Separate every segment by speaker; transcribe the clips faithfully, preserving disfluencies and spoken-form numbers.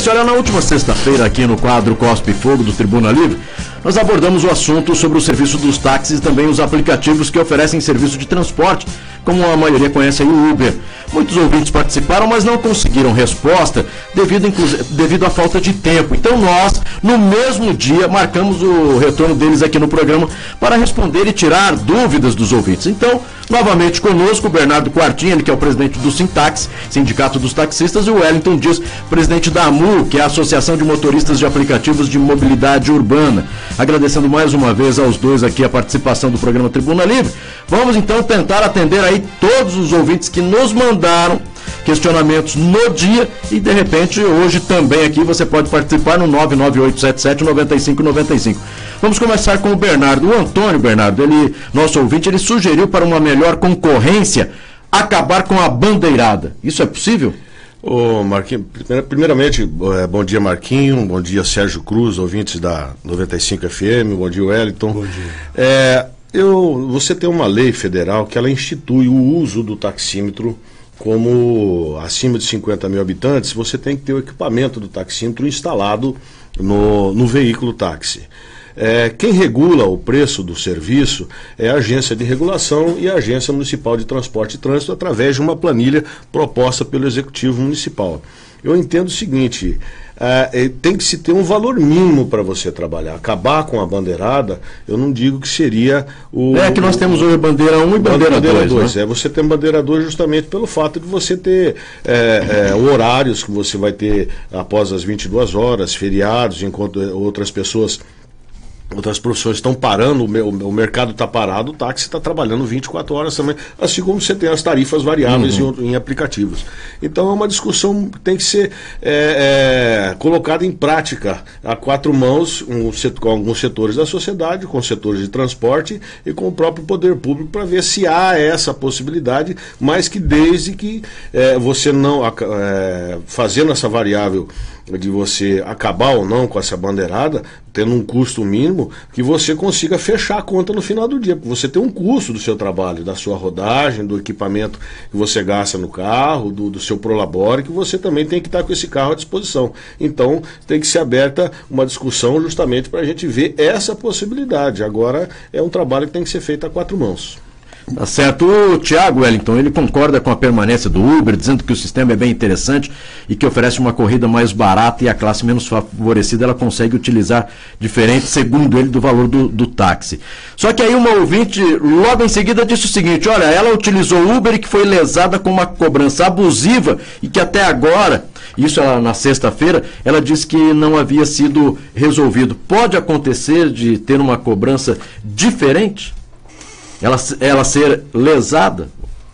Speaker 1: Augusto, olha, na última sexta-feira aqui no quadro Cospe e Fogo do Tribuna Livre, nós abordamos o assunto sobre o serviço dos táxis e também os aplicativos que oferecem serviço de transporte, como a maioria conhece aí o Uber. Muitos ouvintes participaram, mas não conseguiram resposta devido, devido à falta de tempo. Então nós, no mesmo dia, marcamos o retorno deles aqui no programa para responder e tirar dúvidas dos ouvintes. Então, novamente conosco, o Bernardo Quartim, ele que é o presidente do Sintax, Sindicato dos Taxistas, e o Wellington Dias, presidente da A M U, que é a Associação de Motoristas de Aplicativos de Mobilidade Urbana. Agradecendo mais uma vez aos dois aqui a participação do programa Tribuna Livre. Vamos então tentar atender aí todos os ouvintes que nos mandaram questionamentos no dia e de repente hoje também aqui você pode participar no nove nove oito sete sete nove cinco nove cinco. Vamos começar com o Bernardo. O Antônio Bernardo, ele, nosso ouvinte, ele sugeriu para uma melhor concorrência acabar com a bandeirada. Isso é possível?
Speaker 2: Ô Marquinhos, primeiramente, bom dia Marquinhos, bom dia Sérgio Cruz, ouvintes da noventa e cinco F M, bom dia Wellington.
Speaker 3: Bom dia.
Speaker 2: É, eu, você tem uma lei federal que ela institui o uso do taxímetro como acima de cinquenta mil habitantes, você tem que ter o equipamento do taxímetro instalado no, no veículo táxi. É, quem regula o preço do serviço é a Agência de Regulação e a Agência Municipal de Transporte e Trânsito através de uma planilha proposta pelo Executivo Municipal. Eu entendo o seguinte, é, tem que se ter um valor mínimo para você trabalhar. Acabar com a bandeirada, eu não digo que seria o...
Speaker 1: É que nós temos hoje bandeira um e bandeira dois, né?
Speaker 2: É, você tem bandeira dois justamente pelo fato de você ter é, é, horários que você vai ter após as vinte e duas horas, feriados, enquanto outras pessoas... Outras profissões estão parando, o, o mercado está parado, o táxi está trabalhando vinte e quatro horas também, assim como você tem as tarifas variáveis
Speaker 1: uhum.
Speaker 2: em, em aplicativos. Então é uma discussão que tem que ser é, é, colocada em prática a quatro mãos, um, com alguns setores da sociedade, com setores de transporte e com o próprio poder público para ver se há essa possibilidade, mas que desde que é, você não, é, fazendo essa variável de você acabar ou não com essa bandeirada, tendo um custo mínimo, que você consiga fechar a conta no final do dia, porque você tem um custo do seu trabalho, da sua rodagem, do equipamento que você gasta no carro, do, do seu prolabore, que você também tem que estar com esse carro à disposição. Então, tem que ser aberta uma discussão justamente para a gente ver essa possibilidade. Agora, é um trabalho que tem que ser feito a quatro mãos.
Speaker 1: Tá certo. O Thiago Wellington, ele concorda com a permanência do Uber, dizendo que o sistema é bem interessante e que oferece uma corrida mais barata e a classe menos favorecida ela consegue utilizar diferente, segundo ele, do valor do, do táxi. Só que aí uma ouvinte logo em seguida disse o seguinte, olha, ela utilizou o Uber e que foi lesada com uma cobrança abusiva e que até agora, isso ela, na sexta-feira, ela disse que não havia sido resolvido. Pode acontecer de ter uma cobrança diferente? Ela, ela ser lesada?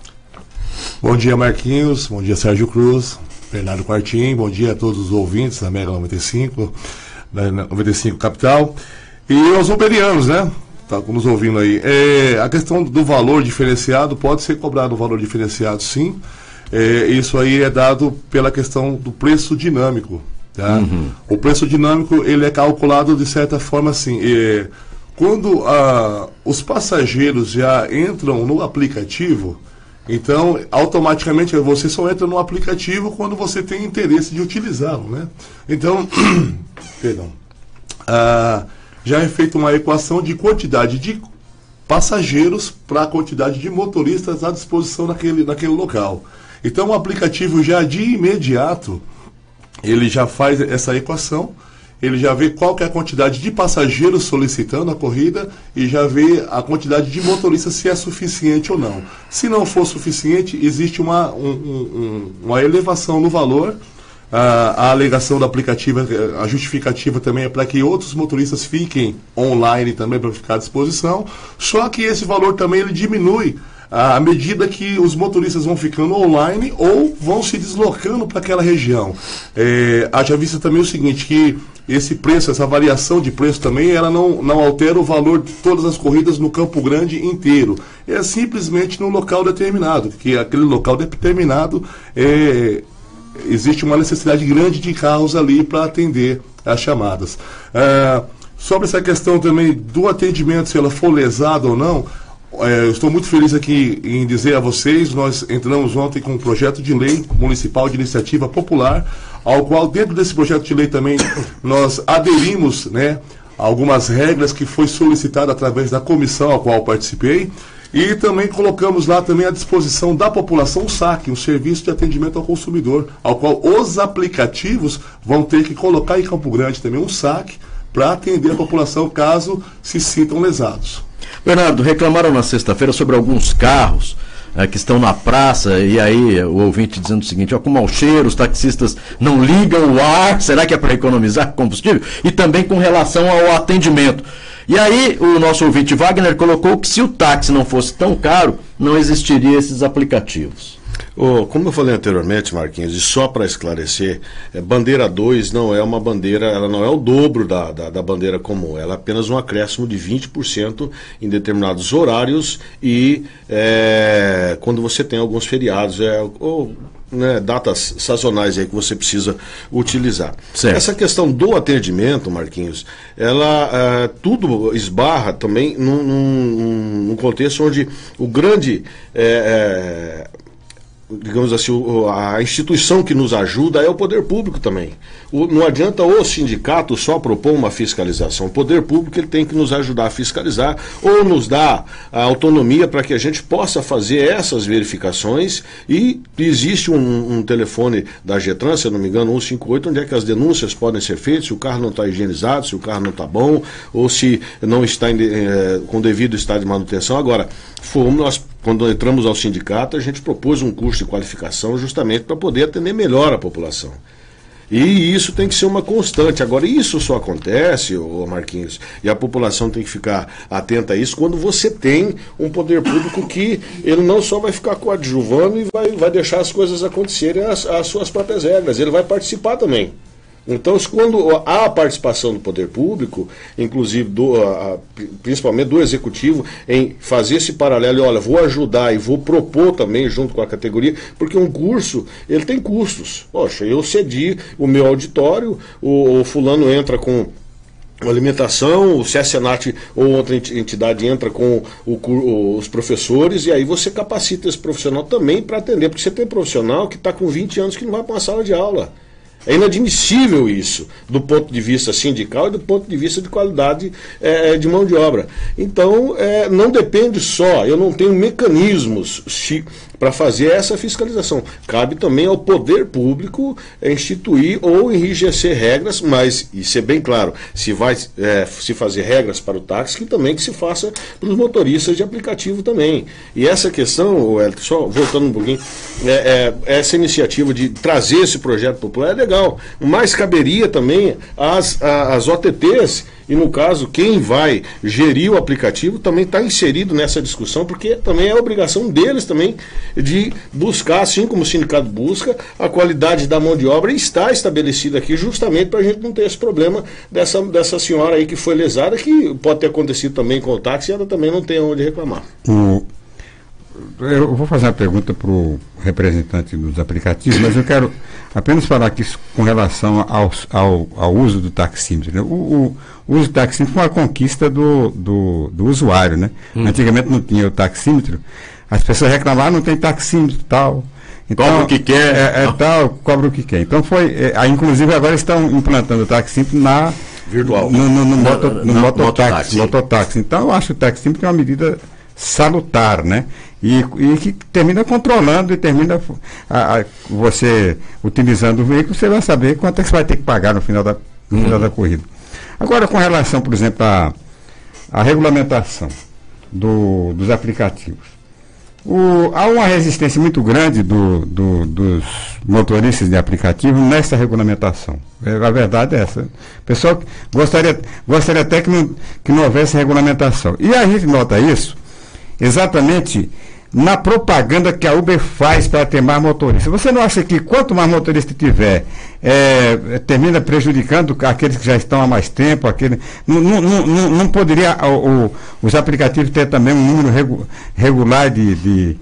Speaker 3: Bom dia Marquinhos, bom dia Sérgio Cruz, Bernardo Quartim, bom dia a todos os ouvintes da Mega noventa e cinco, da noventa e cinco Capital e aos uberianos, né? Tá nos ouvindo aí. É, a questão do valor diferenciado, pode ser cobrado um valor diferenciado sim, é, isso aí é dado pela questão do preço dinâmico, tá? Uhum. O preço dinâmico ele é calculado de certa forma assim, é, quando ah, os passageiros já entram no aplicativo, então automaticamente você só entra no aplicativo quando você tem interesse de utilizá-lo, né? Então, perdão, ah, já é feita uma equação de quantidade de passageiros para a quantidade de motoristas à disposição naquele, naquele local. Então o aplicativo já de imediato, ele já faz essa equação, ele já vê qual que é a quantidade de passageiros solicitando a corrida e já vê a quantidade de motoristas se é suficiente ou não. Se não for suficiente, existe uma, um, um, uma elevação no valor. A, a alegação do aplicativo, a justificativa também é para que outros motoristas fiquem online também para ficar à disposição. Só que esse valor também ele diminui à medida que os motoristas vão ficando online ou vão se deslocando para aquela região. É, haja vista também o seguinte, que esse preço, essa variação de preço também, ela não, não altera o valor de todas as corridas no Campo Grande inteiro. É simplesmente num local determinado, que aquele local determinado é, existe uma necessidade grande de carros ali para atender as chamadas. É, sobre essa questão também do atendimento, se ela for lesada ou não, É, eu estou muito feliz aqui em dizer a vocês, nós entramos ontem com um projeto de lei municipal de iniciativa popular, ao qual dentro desse projeto de lei também nós aderimos, né, a algumas regras que foi solicitado através da comissão a qual participei, e também colocamos lá também à disposição da população o SAC, um serviço de atendimento ao consumidor, ao qual os aplicativos vão ter que colocar em Campo Grande também um SAC para atender a população caso se sintam lesados.
Speaker 1: Bernardo, reclamaram na sexta-feira sobre alguns carros é, que estão na praça, e aí o ouvinte dizendo o seguinte: ó, com mau cheiro, os taxistas não ligam o ar, será que é para economizar combustível? E também com relação ao atendimento. E aí o nosso ouvinte Wagner colocou que se o táxi não fosse tão caro, não existiria esses aplicativos.
Speaker 2: Oh, como eu falei anteriormente, Marquinhos, e só para esclarecer, é, bandeira dois não é uma bandeira, ela não é o dobro da, da, da bandeira comum, ela é apenas um acréscimo de vinte por cento em determinados horários e é, quando você tem alguns feriados, é, ou, né, datas sazonais aí que você precisa utilizar.
Speaker 1: Certo.
Speaker 2: Essa questão do atendimento, Marquinhos, ela é, tudo esbarra também num, num, num contexto onde o grande... É, é, digamos assim, a instituição que nos ajuda é o poder público também. O, não adianta o sindicato só propor uma fiscalização. O poder público ele tem que nos ajudar a fiscalizar ou nos dar a autonomia para que a gente possa fazer essas verificações, e existe um, um telefone da Getran, se eu não me engano, cento e cinquenta e oito, onde é que as denúncias podem ser feitas, se o carro não está higienizado, se o carro não está bom, ou se não está em, eh, com devido estado de manutenção. Agora, fomos nós, quando entramos ao sindicato, a gente propôs um curso de qualificação justamente para poder atender melhor a população. E isso tem que ser uma constante. Agora, isso só acontece, ô Marquinhos, e a população tem que ficar atenta a isso, quando você tem um poder público que ele não só vai ficar coadjuvando e vai, vai deixar as coisas acontecerem às, às suas próprias regras, ele vai participar também. Então, quando há a participação do poder público, inclusive do, a, principalmente do executivo, em fazer esse paralelo, e olha, vou ajudar e vou propor também junto com a categoria, porque um curso, ele tem custos. Poxa, eu cedi o meu auditório, o, o fulano entra com alimentação, o SESCENAT ou outra entidade entra com o, os professores, e aí você capacita esse profissional também para atender, porque você tem profissional que está com vinte anos que não vai para uma sala de aula. É inadmissível isso, do ponto de vista sindical e do ponto de vista de qualidade é, de mão de obra. Então, é, não depende só, eu não tenho mecanismos para fazer essa fiscalização. Cabe também ao poder público é, instituir ou enrijecer regras, mas, e ser bem claro, se vai é, se fazer regras para o táxi, que também que se faça para os motoristas de aplicativo também. E essa questão, só voltando um pouquinho, é, é, essa iniciativa de trazer esse projeto popular é legal. Mas caberia também as, as O T Ts, e no caso quem vai gerir o aplicativo também está inserido nessa discussão, porque também é obrigação deles também de buscar, assim como o sindicato busca, a qualidade da mão de obra, e está estabelecida aqui justamente para a gente não ter esse problema dessa, dessa senhora aí que foi lesada, que pode ter acontecido também com o táxi, e ela também não tem onde reclamar.
Speaker 4: O... Eu vou fazer uma pergunta para o representante dos aplicativos, mas eu quero apenas falar aqui com relação ao, ao, ao uso do taxímetro. Né? O, o, o uso do taxímetro foi uma conquista do, do, do usuário. Né? Hum. Antigamente não tinha o taxímetro, as pessoas reclamavam, não tem taxímetro e tal. Então,
Speaker 1: cobra o que quer.
Speaker 4: É, é tal, cobra o que quer. Então foi, é, inclusive agora estão implantando o taxímetro na
Speaker 2: virtual.
Speaker 4: No, no, no, moto, no
Speaker 1: na,
Speaker 4: mototáxi, mototáxi. Então eu acho que o taxímetro é uma medida salutar, né? E, e que termina controlando e termina a, a, você utilizando o veículo, você vai saber quanto é que você vai ter que pagar no final da, no final uhum. da corrida. Agora, com relação, por exemplo, à a, a regulamentação do, dos aplicativos, o, há uma resistência muito grande do, do, dos motoristas de aplicativo nessa regulamentação. A verdade é essa. O pessoal gostaria, gostaria até que não, que não houvesse regulamentação. E a gente nota isso exatamente na propaganda que a Uber faz para ter mais motoristas. Você não acha que quanto mais motorista tiver, é, termina prejudicando aqueles que já estão há mais tempo? Aquele, não, não, não, não poderia o, o, os aplicativos ter também um número regu, regular de, de,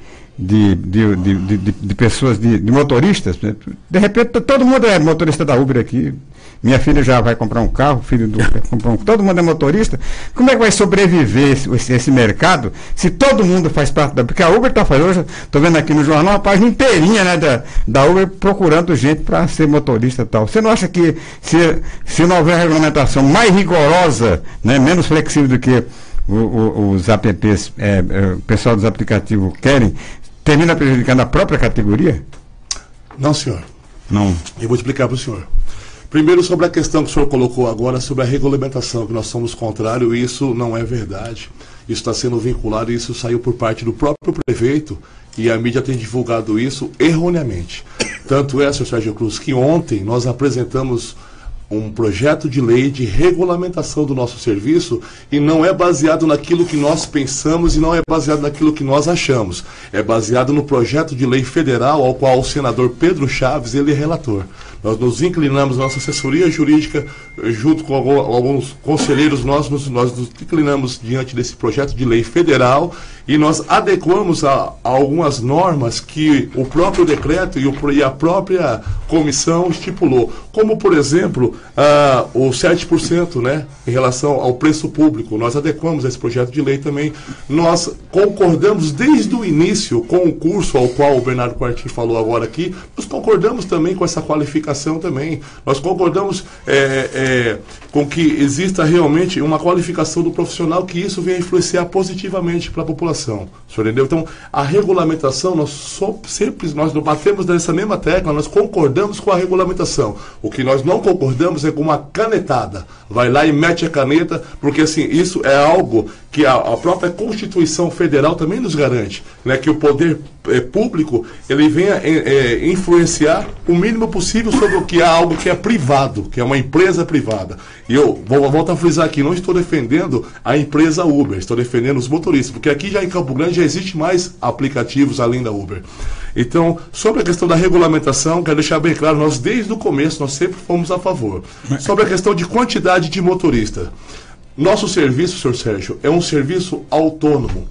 Speaker 4: de, de, de, de, de, de pessoas, de, de motoristas, né? De repente todo mundo é motorista da Uber aqui. Minha filha já vai comprar um carro, filho do vai comprar um, todo mundo é motorista. Como é que vai sobreviver esse, esse, esse mercado se todo mundo faz parte da... Porque a Uber está fazendo, hoje estou vendo aqui no jornal, uma página inteirinha, né, da, da Uber procurando gente para ser motorista e tal. Você não acha que se, se não houver regulamentação mais rigorosa, né, menos flexível do que o, o, os apps, é, é, o pessoal dos aplicativos querem, termina prejudicando a própria categoria?
Speaker 3: Não, senhor.
Speaker 4: Não.
Speaker 3: Eu vou explicar para o senhor. Primeiro, sobre a questão que o senhor colocou agora, sobre a regulamentação, que nós somos contrários, isso não é verdade. Isso está sendo vinculado, e isso saiu por parte do próprio prefeito, e a mídia tem divulgado isso erroneamente. Tanto é, senhor Sérgio Cruz, que ontem nós apresentamos um projeto de lei de regulamentação do nosso serviço, e não é baseado naquilo que nós pensamos e não é baseado naquilo que nós achamos. É baseado no projeto de lei federal ao qual o senador Pedro Chaves, ele é relator. Nós nos inclinamos, nossa assessoria jurídica, junto com alguns conselheiros nossos, nós nos inclinamos diante desse projeto de lei federal e nós adequamos a, a algumas normas que o próprio decreto e, o, e a própria comissão estipulou. Como, por exemplo, ah, o sete por cento, né, em relação ao preço público. Nós adequamos esse projeto de lei também. Nós concordamos desde o início com o curso ao qual o Bernardo Quartim falou agora aqui, nós concordamos também com essa qualificação também. Nós concordamos é, é, com que exista realmente uma qualificação do profissional, que isso venha influenciar positivamente para a população. Senhor, entendeu? Então, a regulamentação, nós so, sempre nós batemos nessa mesma tecla, nós concordamos com a regulamentação. O que nós não concordamos é com uma canetada. Vai lá e mete a caneta, porque assim, isso é algo que a, a própria Constituição Federal também nos garante, né, que o poder é, público ele venha é, é, influenciar o mínimo possível sobre o que é algo que é privado, que é uma empresa privada. E eu vou, volto a frisar aqui, não estou defendendo a empresa Uber, estou defendendo os motoristas, porque aqui já em Campo Grande já existe mais aplicativos além da Uber. Então, sobre a questão da regulamentação, quero deixar bem claro, nós desde o começo, nós sempre fomos a favor. Sobre a questão de quantidade de motorista, nosso serviço, senhor Sérgio, é um serviço autônomo.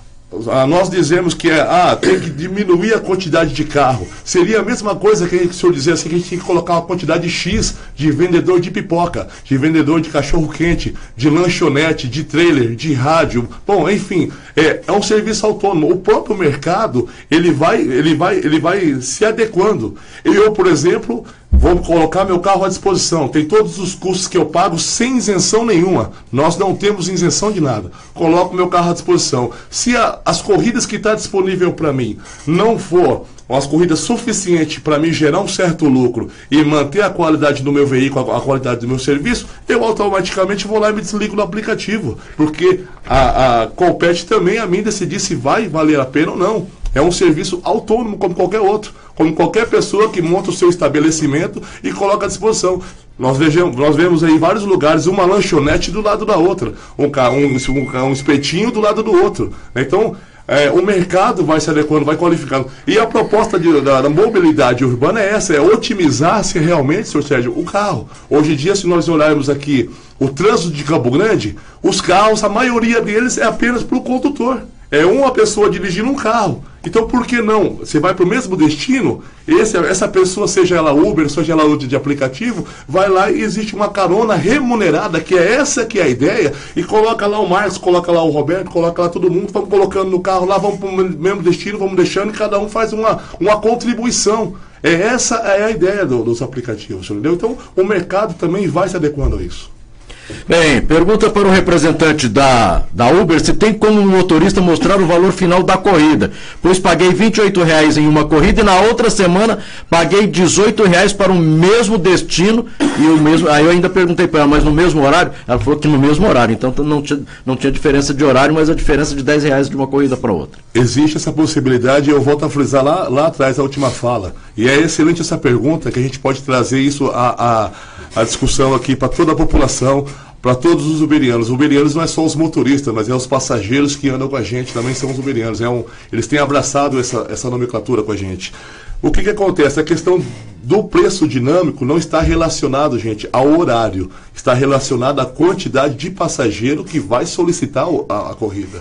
Speaker 3: Ah, nós dizemos que é, ah, tem que diminuir a quantidade de carro. Seria a mesma coisa que o senhor dizer assim, que a gente tem que colocar uma quantidade X de vendedor de pipoca, de vendedor de cachorro-quente, de lanchonete, de trailer, de rádio. Bom, enfim, é, é um serviço autônomo. O próprio mercado, ele vai, ele vai, ele vai se adequando. Eu, por exemplo, vou colocar meu carro à disposição. Tem todos os custos que eu pago sem isenção nenhuma. Nós não temos isenção de nada. Coloco meu carro à disposição. Se a, as corridas que está disponível para mim não for umas corridas suficientes para mim gerar um certo lucro e manter a qualidade do meu veículo, a, a qualidade do meu serviço, eu automaticamente vou lá e me desligo do aplicativo. Porque a, a compete também a mim decidir se vai valer a pena ou não. É um serviço autônomo como qualquer outro, como qualquer pessoa que monta o seu estabelecimento e coloca à disposição. Nós, vejamos, nós vemos aí em vários lugares uma lanchonete do lado da outra, um, um, um espetinho do lado do outro. Então, é, o mercado vai se adequando, vai qualificando. E a proposta de, da, da mobilidade urbana é essa, é otimizar-se realmente, senhor Sérgio, o carro. Hoje em dia, se nós olharmos aqui o trânsito de Campo Grande, os carros, a maioria deles é apenas para o condutor. É uma pessoa dirigindo um carro. Então, por que não? Você vai para o mesmo destino, esse, essa pessoa, seja ela Uber, seja ela de aplicativo, vai lá e existe uma carona remunerada, que é essa que é a ideia, e coloca lá o Marcos, coloca lá o Roberto, coloca lá todo mundo, vamos colocando no carro lá, vamos para o mesmo destino, vamos deixando, e cada um faz uma, uma contribuição. É, essa é a ideia do, dos aplicativos, entendeu? Então, o mercado também vai se adequando a isso.
Speaker 1: Bem, pergunta para o representante da, da Uber se tem como o motorista mostrar o valor final da corrida, pois paguei vinte e oito reais em uma corrida e na outra semana paguei dezoito reais para o mesmo destino e o mesmo. Aí eu ainda perguntei para ela, mas no mesmo horário? Ela falou que no mesmo horário, então não tinha, não tinha diferença de horário, mas a diferença de dez reais de uma corrida para outra.
Speaker 3: Existe essa possibilidade, eu volto a frisar lá, lá atrás, a última fala, e é excelente essa pergunta, que a gente pode trazer isso a, a, a discussão aqui para toda a população, para todos os uberianos. Os uberianos não é só os motoristas, mas é os passageiros que andam com a gente, também são os uberianos. É um, eles têm abraçado essa, essa nomenclatura com a gente. O que, que acontece? A questão do preço dinâmico não está relacionado, gente, ao horário. Está relacionado à quantidade de passageiro que vai solicitar a, a corrida.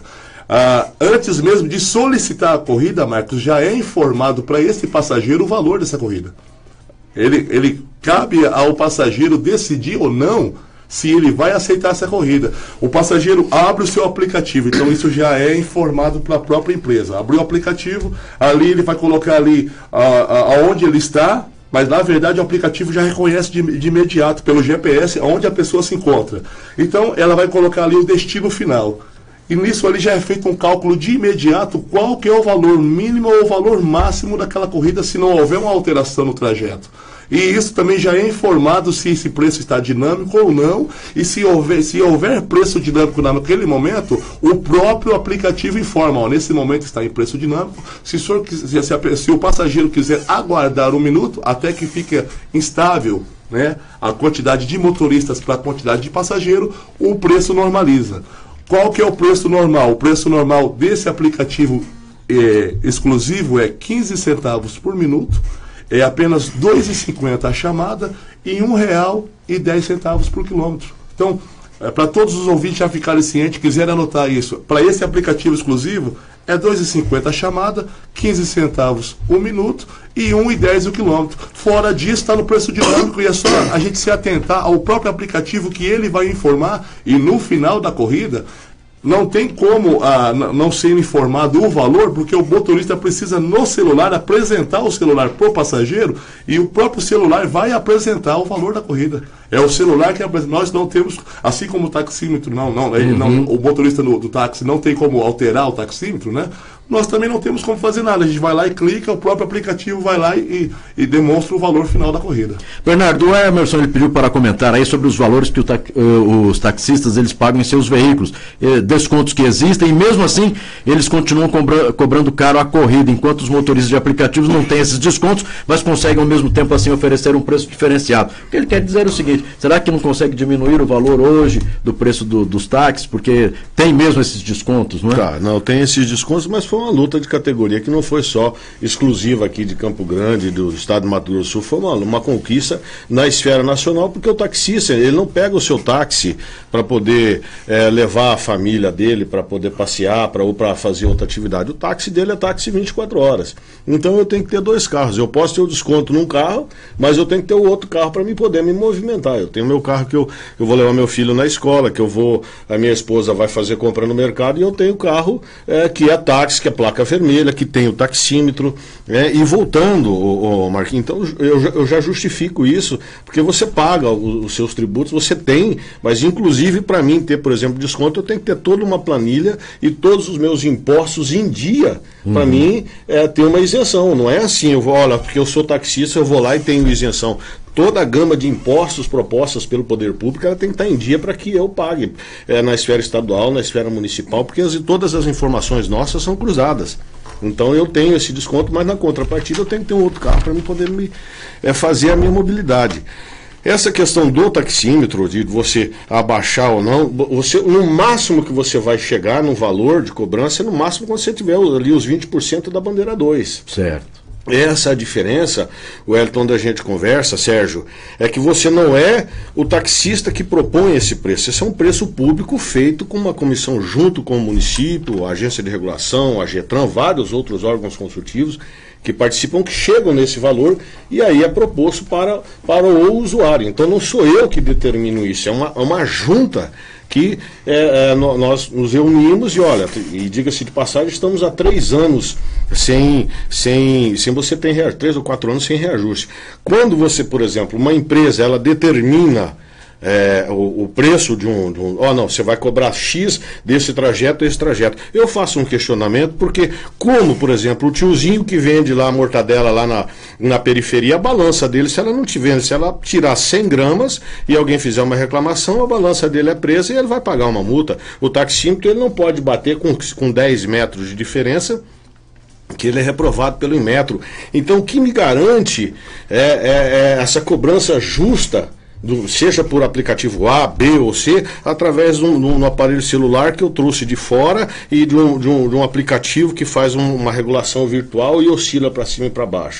Speaker 3: ah, antes mesmo de solicitar a corrida, Marcos, já é informado para esse passageiro o valor dessa corrida. Ele, ele cabe ao passageiro decidir ou não se ele vai aceitar essa corrida. O passageiro abre o seu aplicativo, então isso já é informado para a própria empresa. Abriu o aplicativo, ali ele vai colocar ali a, a, aonde ele está, mas na verdade o aplicativo já reconhece de, de imediato pelo G P S onde a pessoa se encontra. Então ela vai colocar ali o destino final. E nisso ali já é feito um cálculo de imediato qual que é o valor mínimo ou o valor máximo daquela corrida se não houver uma alteração no trajeto. E isso também já é informado se esse preço está dinâmico ou não, e se houver, se houver preço dinâmico naquele momento, o próprio aplicativo informa, ó, nesse momento está em preço dinâmico, se, for, se, se, a, se o passageiro quiser aguardar um minuto até que fique instável, né, a quantidade de motoristas para a quantidade de passageiro, o preço normaliza. Qual que é o preço normal? O preço normal desse aplicativo é, exclusivo é quinze centavos por minuto, é apenas dois reais e cinquenta centavos a chamada e um real e dez centavos por quilômetro. Então, é, para todos os ouvintes já ficarem cientes, quiserem anotar isso, para esse aplicativo exclusivo, é dois reais e cinquenta centavos a chamada, quinze centavos o minuto e um real e dez centavos o quilômetro. Fora disso, está no preço dinâmico e é só a gente se atentar ao próprio aplicativo que ele vai informar e no final da corrida, não tem como ah, não ser informado o valor, porque o motorista precisa no celular apresentar o celular para o passageiro e o próprio celular vai apresentar o valor da corrida. É o celular que apresenta. Nós não temos, assim como o taxímetro, não, não, ele, uhum. não o motorista do, do táxi não tem como alterar o taxímetro, né? Nós também não temos como fazer nada. A gente vai lá e clica, o próprio aplicativo vai lá e, e demonstra o valor final da corrida.
Speaker 1: Bernardo, o Emerson ele pediu para comentar aí sobre os valores que o ta uh, os taxistas eles pagam em seus veículos, uh, descontos que existem, e mesmo assim eles continuam cobra cobrando caro a corrida, enquanto os motoristas de aplicativos não têm esses descontos, mas conseguem ao mesmo tempo assim oferecer um preço diferenciado. O que ele quer dizer é o seguinte: será que não consegue diminuir o valor hoje do preço do, dos táxis, porque tem mesmo esses descontos, não é?
Speaker 2: Tá, não, tem esses descontos, mas foi uma luta de categoria que não foi só exclusiva aqui de Campo Grande, do estado de Mato Grosso do Sul, foi uma, uma conquista na esfera nacional, porque o taxista, ele não pega o seu táxi para poder é, levar a família dele, para poder passear, pra, ou para fazer outra atividade. O táxi dele é táxi vinte e quatro horas. Então eu tenho que ter dois carros. Eu posso ter o desconto num carro, mas eu tenho que ter o outro carro para me poder me movimentar. Eu tenho meu carro que eu, eu vou levar meu filho na escola, que eu vou, a minha esposa vai fazer compra no mercado, e eu tenho o carro é, que é táxi, que é placa vermelha, que tem o taxímetro, né? E voltando, o, o Marquinhos, então eu, eu já justifico isso, porque você paga os, os seus tributos, você tem, mas inclusive para mim ter, por exemplo, desconto, eu tenho que ter toda uma planilha e todos os meus impostos em dia, uhum. para mim é, ter uma isenção. Não é assim, eu vou, olha, porque eu sou taxista, eu vou lá e tenho isenção. Toda a gama de impostos propostas pelo poder público, ela tem que estar em dia para que eu pague é, na esfera estadual, na esfera municipal, porque as, todas as informações nossas são cruzadas. Então eu tenho esse desconto, mas na contrapartida eu tenho que ter um outro carro para me poder me, é, fazer a minha mobilidade. Essa questão do taxímetro, de você abaixar ou não, você, no máximo que você vai chegar no valor de cobrança é no máximo quando você tiver ali os vinte por cento da bandeira dois.
Speaker 1: Certo.
Speaker 2: Essa é a diferença, o Elton, da gente conversa, Sérgio, é que você não é o taxista que propõe esse preço. Esse é um preço público feito com uma comissão junto com o município, a agência de regulação, a GETRAN, vários outros órgãos consultivos que participam, que chegam nesse valor, e aí é proposto para, para o usuário. Então não sou eu que determino isso, é uma, é uma junta que é, é, nós nos reunimos e olha, e diga-se de passagem, estamos há três anos sem, sem, sem você ter reajuste, três ou quatro anos sem reajuste. Quando você, por exemplo, uma empresa, ela determina É, o, o preço de um, de um... Ó, não, você vai cobrar X desse trajeto, esse trajeto. Eu faço um questionamento porque, como, por exemplo, o tiozinho que vende lá a mortadela lá na, na periferia, a balança dele, se ela não te vende, se ela tirar cem gramas e alguém fizer uma reclamação, a balança dele é presa e ele vai pagar uma multa. O taxímetro, ele não pode bater com, com dez metros de diferença, que ele é reprovado pelo Inmetro. Então, o que me garante é, é, é essa cobrança justa, Do, seja por aplicativo A, B ou C, através de um, de um aparelho celular que eu trouxe de fora e de um, de um, de um aplicativo que faz um, uma regulação virtual e oscila para cima e para baixo.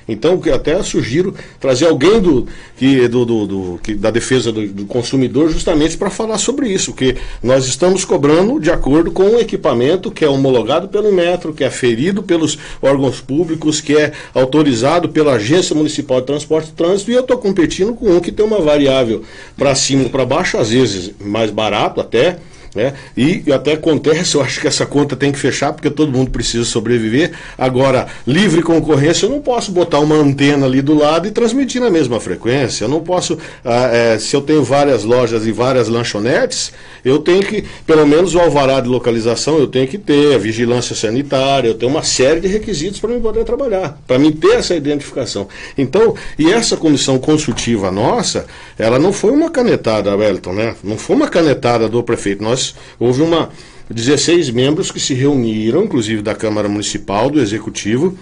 Speaker 2: Então, que até sugiro trazer alguém do, que, do, do, do, que, da defesa do, do consumidor justamente para falar sobre isso, que nós estamos cobrando de acordo com o equipamento que é homologado pelo Inmetro, que é aferido pelos órgãos públicos, que é autorizado pela Agência Municipal de Transporte e Trânsito, e eu estou competindo com um que tem uma variável para cima ou para baixo, às vezes mais barato até, né? E, e até acontece, eu acho que essa conta tem que fechar, porque todo mundo precisa sobreviver. Agora, livre concorrência, eu não posso botar uma antena ali do lado e transmitir na mesma frequência. Eu não posso, ah, é, se eu tenho várias lojas e várias lanchonetes, eu tenho que, pelo menos o alvará de localização, eu tenho que ter a vigilância sanitária, eu tenho uma série de requisitos para mim poder trabalhar, para mim ter essa identificação. Então, e essa comissão consultiva nossa, ela não foi uma canetada, Wellington, né? Não foi uma canetada do prefeito. Nós Houve uma dezesseis membros que se reuniram, inclusive da Câmara Municipal, do Executivo,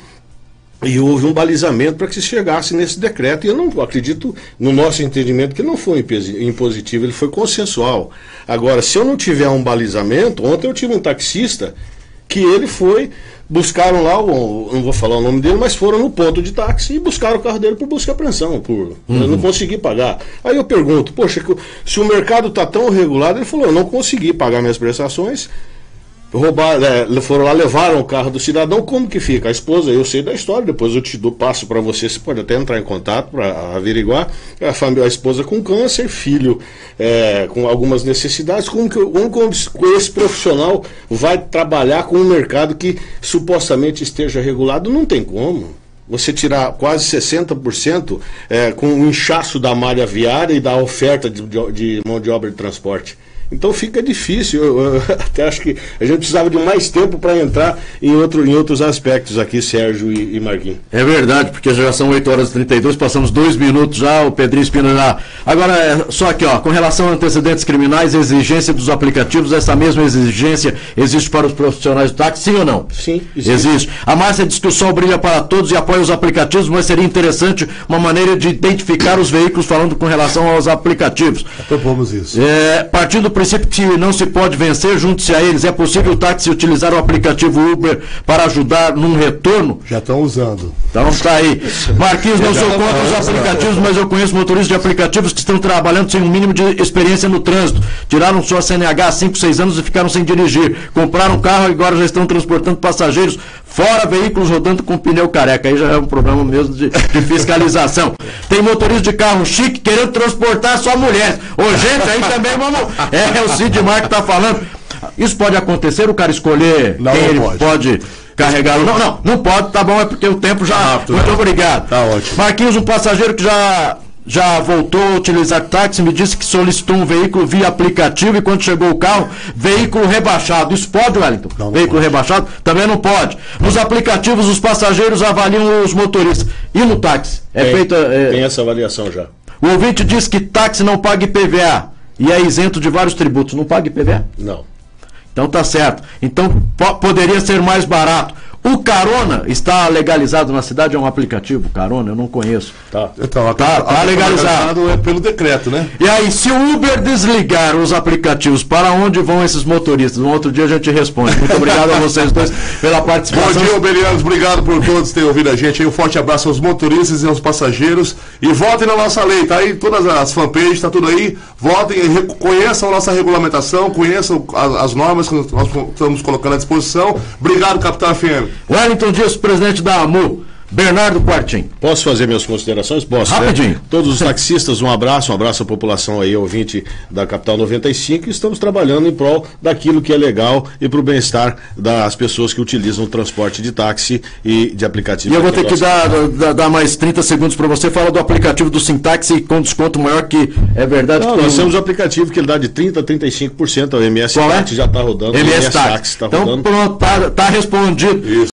Speaker 2: e houve um balizamento para que se chegasse nesse decreto. E eu não acredito, no nosso entendimento, que não foi impositivo, ele foi consensual. Agora, se eu não tiver um balizamento, ontem eu tive um taxista que ele foi, buscaram lá, o, não vou falar o nome dele, mas foram no ponto de táxi e buscaram o carro dele por busca e apreensão, por uhum. eu não consegui pagar. Aí eu pergunto, poxa, se o mercado está tão regulado, ele falou, eu não consegui pagar minhas prestações, roubaram, é, foram lá, levaram o carro do cidadão, como que fica? A esposa, eu sei da história, depois eu te dou, passo para você, você pode até entrar em contato para averiguar, a, família, a esposa com câncer, filho é, com algumas necessidades, como que como, como esse profissional vai trabalhar com um mercado que supostamente esteja regulado? Não tem como. Você tirar quase sessenta por cento é, com o inchaço da malha viária e da oferta de, de, de mão de obra de transporte. Então fica difícil, eu, eu até acho que a gente precisava de mais tempo para entrar em, outro, em outros aspectos aqui, Sérgio e, e Marquinhos.
Speaker 1: É verdade, porque já são oito horas e trinta e dois, passamos dois minutos já, o Pedrinho Espina já. Agora, é, só aqui, ó, com relação a antecedentes criminais, exigência dos aplicativos, essa mesma exigência existe para os profissionais do táxi, sim ou não?
Speaker 2: Sim, existe.
Speaker 1: Existe. A Márcia diz que o sol brilha para todos e apoia os aplicativos, mas seria interessante uma maneira de identificar os veículos falando com relação aos aplicativos.
Speaker 3: Propomos isso.
Speaker 1: É, partindo do princípio que não se pode vencer, junte-se a eles. É possível o táxi utilizar o aplicativo Uber para ajudar num retorno?
Speaker 3: Já estão usando.
Speaker 1: Então está aí. Marquinhos, não sou contra os aplicativos, mas eu conheço motoristas de aplicativos que estão trabalhando sem um mínimo de experiência no trânsito. Tiraram sua C N H há cinco, seis anos e ficaram sem dirigir. Compraram um carro e agora já estão transportando passageiros, fora veículos rodando com pneu careca. Aí já é um problema mesmo de, de fiscalização. Tem motorista de carro chique querendo transportar só mulheres. Ô, gente, aí também vamos... É, é o Sidmar que está falando. Isso pode acontecer, o cara escolher
Speaker 3: não,
Speaker 1: quem
Speaker 3: não
Speaker 1: ele
Speaker 3: pode,
Speaker 1: pode carregá-lo. Não, não, não pode, tá bom, é porque o tempo já...
Speaker 3: Rápido,
Speaker 1: Muito
Speaker 3: né?
Speaker 1: obrigado.
Speaker 3: Tá ótimo.
Speaker 1: Marquinhos, um passageiro que já... já voltou a utilizar táxi, me disse que solicitou um veículo via aplicativo e quando chegou o carro, veículo rebaixado. Isso pode, Wellington?
Speaker 3: Não, não
Speaker 1: veículo
Speaker 3: pode.
Speaker 1: rebaixado? Também não pode. Nos aplicativos, os passageiros avaliam os motoristas. E no táxi? É
Speaker 2: tem,
Speaker 1: feita... É...
Speaker 2: tem essa avaliação já.
Speaker 1: O ouvinte diz que táxi não paga I P V A e é isento de vários tributos. Não paga I P V A?
Speaker 2: Não.
Speaker 1: Então tá certo. Então po- poderia ser mais barato. O Carona está legalizado na cidade, é um aplicativo, Carona, eu não conheço.
Speaker 2: Tá.
Speaker 3: Então, a,
Speaker 1: Tá-
Speaker 3: a-
Speaker 1: tá
Speaker 3: a-
Speaker 1: legalizado.
Speaker 3: É pelo decreto, né?
Speaker 1: E aí, se o Uber desligar os aplicativos, para onde vão esses motoristas? Um outro dia a gente responde. Muito obrigado a vocês dois pela participação.
Speaker 3: Bom dia, Uberianos. Obrigado por todos terem ouvido a gente aí. Um forte abraço aos motoristas e aos passageiros. E votem na nossa lei, tá aí? Todas as fanpages, tá tudo aí. Votem e reco- conheçam a nossa regulamentação, conheçam as, as normas que nós estamos colocando à disposição. Obrigado, Capitão F M.
Speaker 1: Wellington Dias, presidente da AMU. Bernardo Quartim.
Speaker 2: Posso fazer minhas considerações? Posso,
Speaker 1: Rapidinho.
Speaker 2: né? Todos os taxistas, um abraço, um abraço à população aí, ouvinte da Capital noventa e cinco, e estamos trabalhando em prol daquilo que é legal e para o bem-estar das pessoas que utilizam o transporte de táxi e de aplicativo.
Speaker 1: E eu vou ter que dar, dar, dar mais trinta segundos para você. Fala do aplicativo do Sintaxi com desconto maior, que é verdade.
Speaker 2: Não,
Speaker 1: que
Speaker 2: nós
Speaker 1: tem...
Speaker 2: temos o aplicativo que ele dá de trinta a trinta e cinco por cento, o M S
Speaker 1: Qual é?
Speaker 2: Táxi já está rodando.
Speaker 1: M S
Speaker 2: Táxi
Speaker 1: Táxi.
Speaker 2: está
Speaker 1: Então
Speaker 2: rodando.
Speaker 1: pronto, tá, tá respondido.
Speaker 3: Isso.